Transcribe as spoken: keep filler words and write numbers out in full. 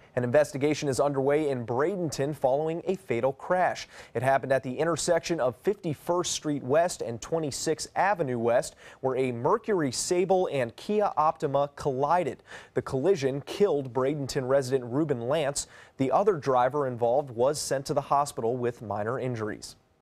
An investigation is underway in Bradenton following a fatal crash. It happened at the intersection of fifty-first Street West and twenty-sixth Avenue West, where a Mercury Sable and Kia Optima collided. The collision killed Bradenton resident Ruben Lance. The other driver involved was sent to the hospital with minor injuries.